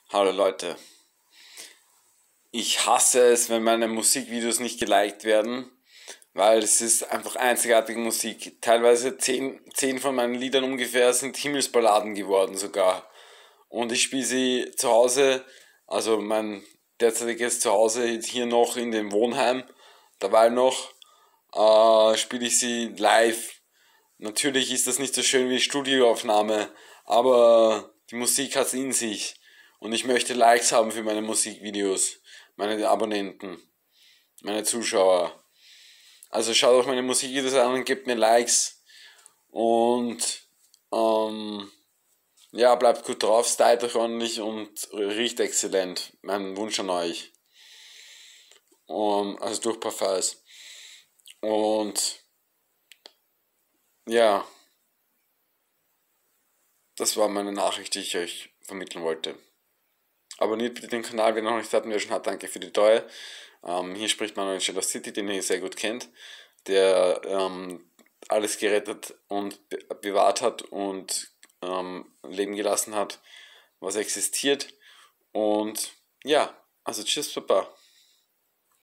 Hallo Leute, ich hasse es, wenn meine Musikvideos nicht geliked werden, weil es ist einfach einzigartige Musik. Teilweise zehn von meinen Liedern ungefähr sind Himmelsballaden geworden sogar. Und ich spiele sie zu Hause, also mein derzeitiges Zuhause hier noch in dem Wohnheim, dabei noch spiele ich sie live. Natürlich ist das nicht so schön wie Studioaufnahme, aber die Musik hat es in sich. Und ich möchte Likes haben für meine Musikvideos, meine Abonnenten, meine Zuschauer. Also schaut euch meine Musikvideos an und gebt mir Likes. Und ja, bleibt gut drauf, stylt euch ordentlich und riecht exzellent. Mein Wunsch an euch. Also durch Parfums. Und ja, das war meine Nachricht, die ich euch vermitteln wollte. Abonniert bitte den Kanal, wenn ihr noch nicht hatten, wer schon hat, danke für die Treue. Hier spricht Manuel City, den ihr sehr gut kennt, der alles gerettet und bewahrt hat und leben gelassen hat, was existiert. Und ja, also tschüss, Papa.